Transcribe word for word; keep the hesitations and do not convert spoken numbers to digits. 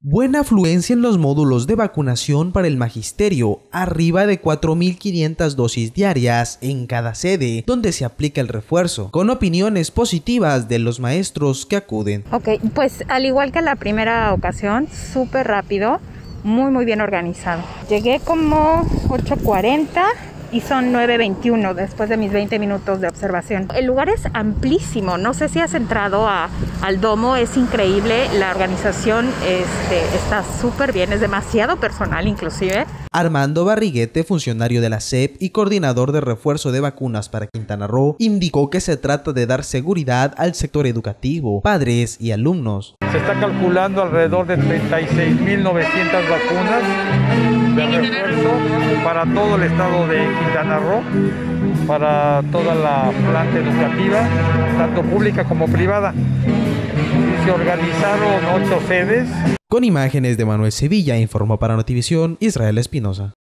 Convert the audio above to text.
Buena afluencia en los módulos de vacunación para el magisterio, arriba de cuatro mil quinientas dosis diarias en cada sede, donde se aplica el refuerzo, con opiniones positivas de los maestros que acuden. Ok, pues al igual que la primera ocasión, súper rápido, muy muy bien organizado. Llegué como ocho cuarenta y son nueve veintiuno después de mis veinte minutos de observación. El lugar es amplísimo, no sé si has entrado a, al domo, es increíble, la organización este, está súper bien, es demasiado personal inclusive. Armando Barriguete, funcionario de la S E P y coordinador de refuerzo de vacunas para Quintana Roo, indicó que se trata de dar seguridad al sector educativo, padres y alumnos. Se está calculando alrededor de treinta y seis mil novecientas vacunas de refuerzo para todo el estado de Quintana Roo, para toda la planta educativa, tanto pública como privada. Y se organizaron ocho sedes. Con imágenes de Manuel Sevilla, informó para Notivisión Israel Espinosa.